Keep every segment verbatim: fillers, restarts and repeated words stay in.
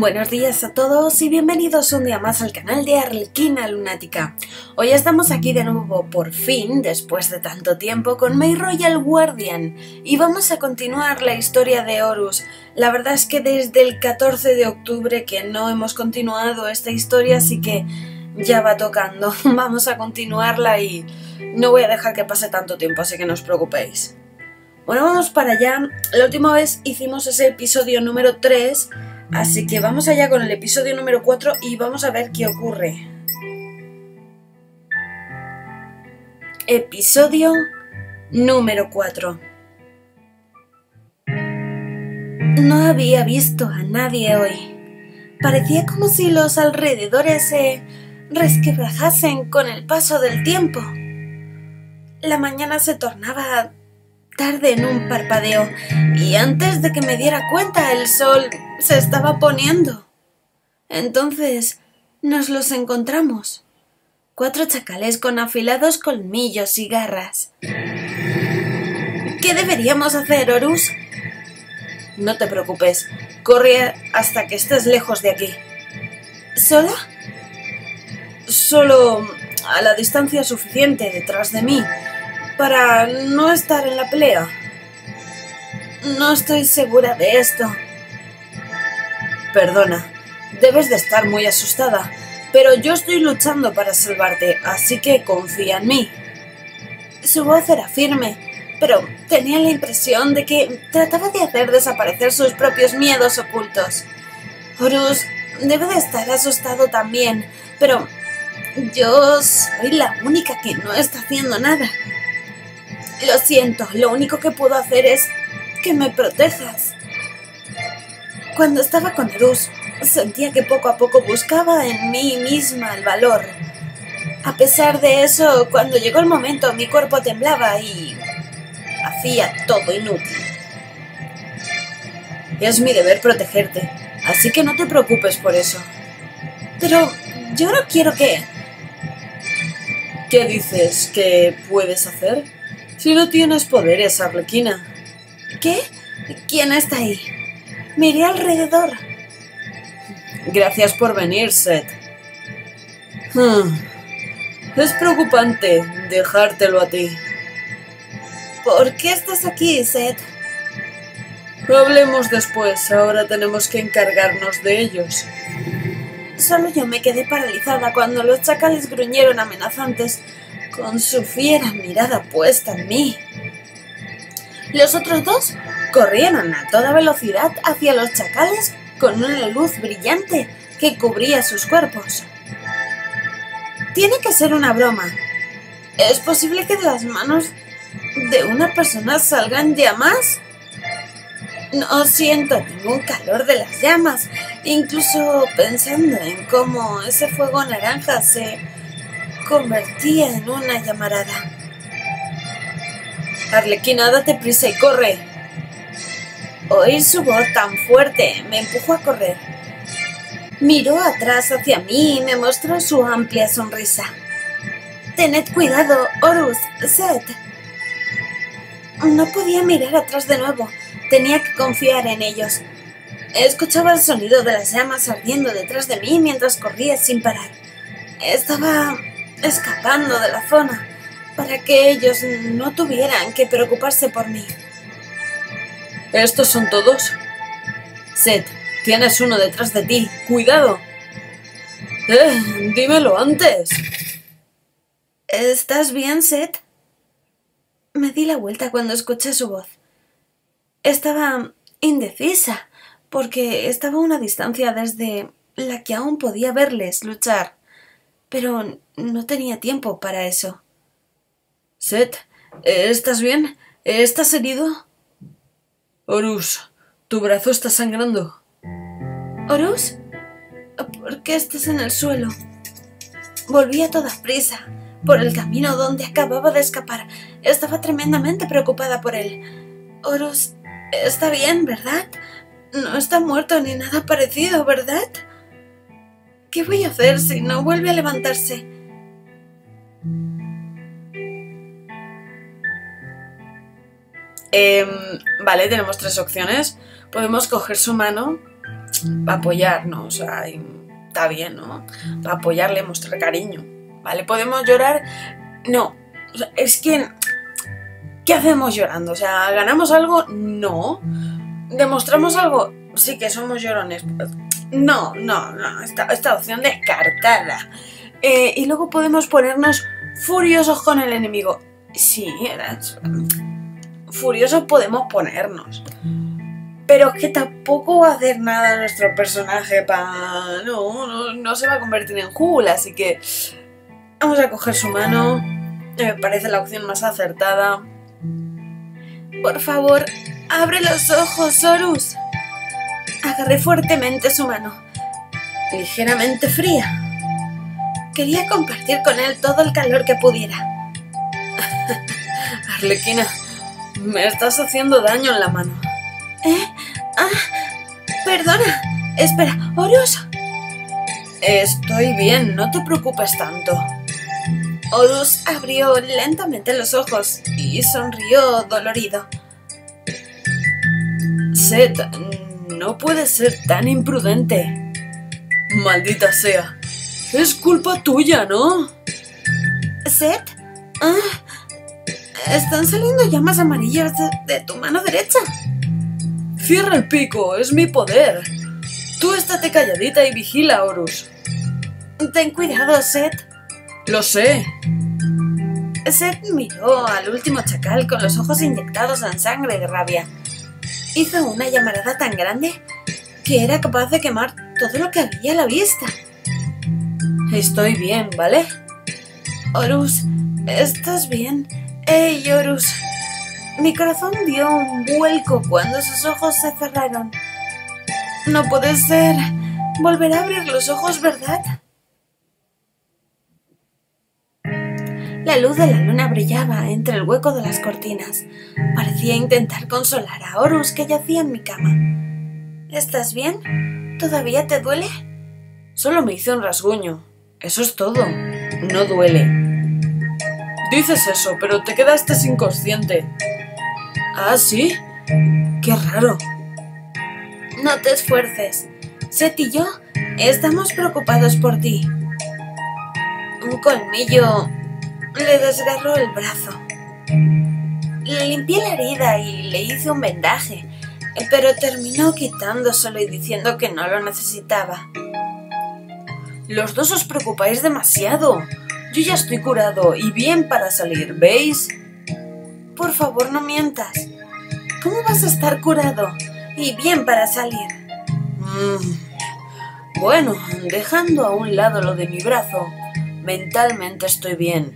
Buenos días a todos y bienvenidos un día más al canal de Arlequina Lunática. Hoy estamos aquí de nuevo, por fin, después de tanto tiempo, con My Royal Guardian y vamos a continuar la historia de Horus. La verdad es que desde el catorce de octubre que no hemos continuado esta historia, así que ya va tocando. Vamos a continuarla y no voy a dejar que pase tanto tiempo, así que no os preocupéis. Bueno, vamos para allá. La última vez hicimos ese episodio número tres, así que vamos allá con el episodio número cuatro y vamos a ver qué ocurre. Episodio número cuatro. No había visto a nadie hoy. Parecía como si los alrededores se resquebrajasen con el paso del tiempo. La mañana se tornaba tarde en un parpadeo y antes de que me diera cuenta el sol se estaba poniendo. Entonces nos los encontramos. Cuatro chacales con afilados colmillos y garras. ¿Qué deberíamos hacer, Horus? No te preocupes, corre hasta que estés lejos de aquí. ¿Sola? Solo a la distancia suficiente detrás de mí para no estar en la pelea. No estoy segura de esto. Perdona, debes de estar muy asustada, pero yo estoy luchando para salvarte, así que confía en mí. Su voz era firme, pero tenía la impresión de que trataba de hacer desaparecer sus propios miedos ocultos. Horus debe de estar asustado también, pero yo soy la única que no está haciendo nada. Lo siento, lo único que puedo hacer es que me protejas. Cuando estaba con Horus, sentía que poco a poco buscaba en mí misma el valor. A pesar de eso, cuando llegó el momento, mi cuerpo temblaba y hacía todo inútil. Es mi deber protegerte, así que no te preocupes por eso. Pero yo no quiero que... ¿Qué dices que puedes hacer? Si no tienes poderes, Arlequina. ¿Qué? ¿Quién está ahí? Miré alrededor. Gracias por venir, Seth. Hmm. Es preocupante dejártelo a ti. ¿Por qué estás aquí, Seth? Hablemos después, ahora tenemos que encargarnos de ellos. Solo yo me quedé paralizada cuando los chacales gruñeron amenazantes, con su fiera mirada puesta en mí. Los otros dos corrieron a toda velocidad hacia los chacales con una luz brillante que cubría sus cuerpos. Tiene que ser una broma. ¿Es posible que de las manos de una persona salgan llamas? No siento ningún calor de las llamas, incluso pensando en cómo ese fuego naranja se convertía en una llamarada. Arlequina, date prisa y corre. Oír su voz tan fuerte me empujó a correr. Miró atrás hacia mí y me mostró su amplia sonrisa. Tened cuidado, Horus, Seth. No podía mirar atrás de nuevo. Tenía que confiar en ellos. Escuchaba el sonido de las llamas ardiendo detrás de mí mientras corría sin parar. Estaba escapando de la zona para que ellos no tuvieran que preocuparse por mí. ¿Estos son todos? Seth, tienes uno detrás de ti. ¡Cuidado! ¡Eh! ¡Dímelo antes! ¿Estás bien, Seth? Me di la vuelta cuando escuché su voz. Estaba indecisa, porque estaba a una distancia desde la que aún podía verles luchar, pero no tenía tiempo para eso. Seth, ¿estás bien? ¿Estás herido? Horus, tu brazo está sangrando. ¿Horus? ¿Por qué estás en el suelo? Volví a toda prisa, por el camino donde acababa de escapar. Estaba tremendamente preocupada por él. Horus está bien, ¿verdad? No está muerto ni nada parecido, ¿verdad? ¿Qué voy a hacer si no vuelve a levantarse? Eh, vale, tenemos tres opciones. Podemos coger su mano para apoyarnos, o sea, está bien, ¿no? Para apoyarle, mostrar cariño, ¿vale? ¿Podemos llorar? No, o sea, es que... ¿Qué hacemos llorando? O sea, ¿ganamos algo? No. ¿Demostramos algo? Sí que somos llorones. No, no, no, esta, esta opción descartada. Eh, y luego podemos ponernos furiosos con el enemigo. Sí, era... furiosos podemos ponernos. Pero es que tampoco va a hacer nada nuestro personaje para... No, no, no se va a convertir en Hulk, así que... Vamos a coger su mano. Me parece la opción más acertada. Por favor, abre los ojos, Horus. Agarré fuertemente su mano, ligeramente fría. Quería compartir con él todo el calor que pudiera. Arlequina, me estás haciendo daño en la mano. ¿Eh? Ah, perdona. Espera, Horus. Estoy bien, no te preocupes tanto. Horus abrió lentamente los ojos y sonrió dolorido. Set, no puedes ser tan imprudente. Maldita sea. Es culpa tuya, ¿no? ¿Set? Ah, están saliendo llamas amarillas de, de tu mano derecha. Cierra el pico, es mi poder. Tú estate calladita y vigila, Horus. Ten cuidado, Set. Lo sé. Set miró al último chacal con los ojos inyectados en sangre de rabia. Hizo una llamarada tan grande que era capaz de quemar todo lo que había a la vista. Estoy bien, ¿vale? Horus, ¿estás bien? ¡Ey, Horus! Mi corazón dio un vuelco cuando sus ojos se cerraron. No puede ser. Volverá a abrir los ojos, ¿verdad? La luz de la luna brillaba entre el hueco de las cortinas. Parecía intentar consolar a Horus, que yacía en mi cama. ¿Estás bien? ¿Todavía te duele? Solo me hice un rasguño. Eso es todo. No duele. Dices eso, pero te quedaste inconsciente. ¿Ah, sí? Qué raro. No te esfuerces. Set y yo estamos preocupados por ti. Un colmillo le desgarró el brazo. Le limpié la herida y le hice un vendaje, pero terminó quitándoselo y diciendo que no lo necesitaba. Los dos os preocupáis demasiado. Yo ya estoy curado y bien para salir, ¿veis? Por favor, no mientas. ¿Cómo vas a estar curado y bien para salir? Mm, bueno, dejando a un lado lo de mi brazo, mentalmente estoy bien.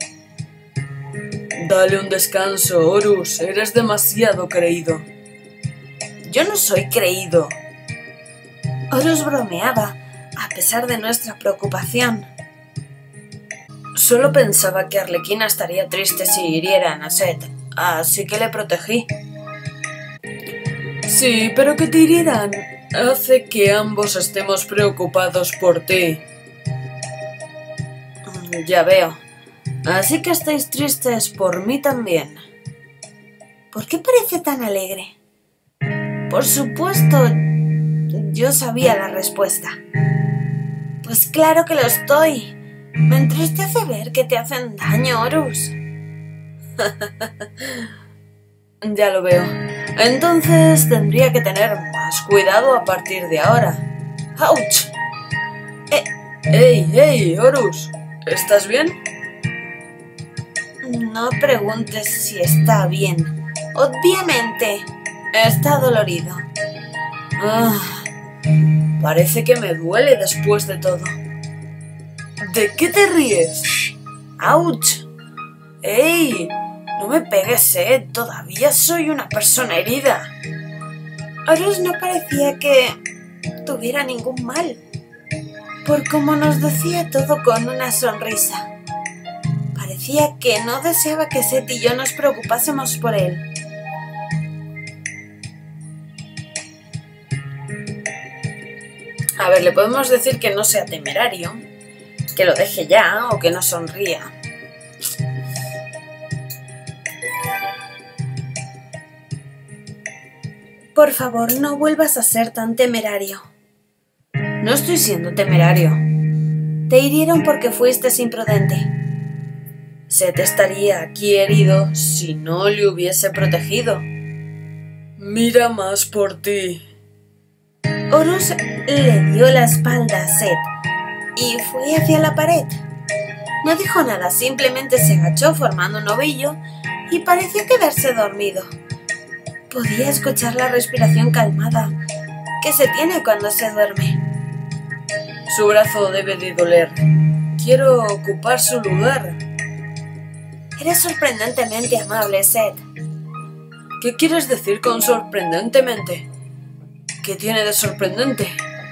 Dale un descanso, Horus. Eres demasiado creído. Yo no soy creído. Horus bromeaba, a pesar de nuestra preocupación. Solo pensaba que Arlequina estaría triste si hirieran a Set, así que le protegí. Sí, pero que te hirieran hace que ambos estemos preocupados por ti. Ya veo. Así que estáis tristes por mí también. ¿Por qué parece tan alegre? Por supuesto, yo sabía la respuesta. Pues claro que lo estoy. Me entristece ver que te hacen daño, Horus. Ya lo veo. Entonces tendría que tener más cuidado a partir de ahora. ¡Auch! Eh, ¡Ey, ey, Horus! ¿Estás bien? No preguntes si está bien. Obviamente, está dolorido. Ah, parece que me duele después de todo. ¿De qué te ríes? ¡Auch! ¡Ey! No me pegues, Set. Todavía soy una persona herida. Horus no parecía que tuviera ningún mal, por como nos decía todo con una sonrisa. Parecía que no deseaba que Set y yo nos preocupásemos por él. A ver, le podemos decir que no sea temerario, que lo deje ya o que no sonría. Por favor, no vuelvas a ser tan temerario. No estoy siendo temerario. Te hirieron porque fuiste imprudente. Seth estaría aquí herido si no le hubiese protegido. Mira más por ti. Horus le dio la espalda a Seth y fue hacia la pared. No dijo nada, simplemente se agachó formando un ovillo y pareció quedarse dormido. Podía escuchar la respiración calmada que se tiene cuando se duerme. Su brazo debe de doler. Quiero ocupar su lugar. Eres sorprendentemente amable, Seth. ¿Qué quieres decir con sorprendentemente? ¿Qué tiene de sorprendente?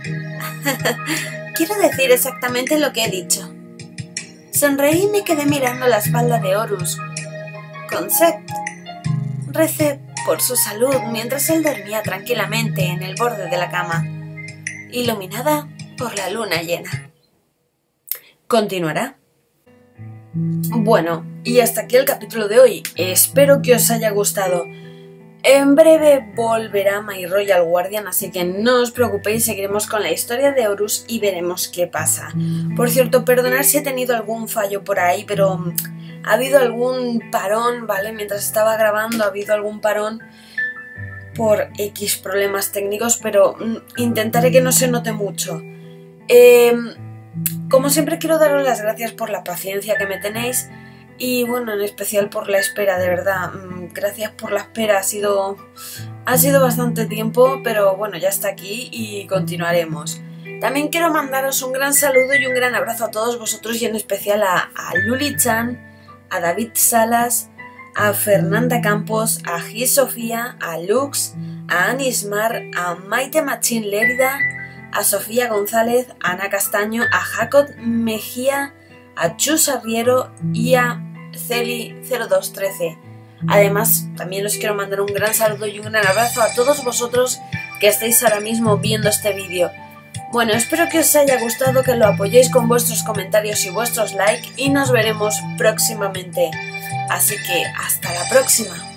Quiero decir exactamente lo que he dicho. Sonreí y me quedé mirando la espalda de Horus. Con Seth. Recé por su salud mientras él dormía tranquilamente en el borde de la cama, iluminada por la luna llena. ¿Continuará? Bueno, y hasta aquí el capítulo de hoy. Espero que os haya gustado. En breve volverá My Royal Guardian, así que no os preocupéis, seguiremos con la historia de Horus y veremos qué pasa. Por cierto, perdonad si he tenido algún fallo por ahí, pero ha habido algún parón, ¿vale? Mientras estaba grabando ha habido algún parón por X problemas técnicos, pero intentaré que no se note mucho. Eh, como siempre quiero daros las gracias por la paciencia que me tenéis. Y bueno, en especial por la espera, de verdad. Gracias por la espera, ha sido, ha sido bastante tiempo, pero bueno, ya está aquí y continuaremos. También quiero mandaros un gran saludo y un gran abrazo a todos vosotros y en especial a, a Luli-chan, a David Salas, a Fernanda Campos, a Gi Sofía, a Lux, a Anismar, a Maite Machín Lérida, a Sofía González, a Ana Castaño, a Jacob Mejía, a Chus Arriero y a Celi cero dos trece. Además, también os quiero mandar un gran saludo y un gran abrazo a todos vosotros que estáis ahora mismo viendo este vídeo. Bueno, espero que os haya gustado, que lo apoyéis con vuestros comentarios y vuestros likes y nos veremos próximamente. Así que hasta la próxima.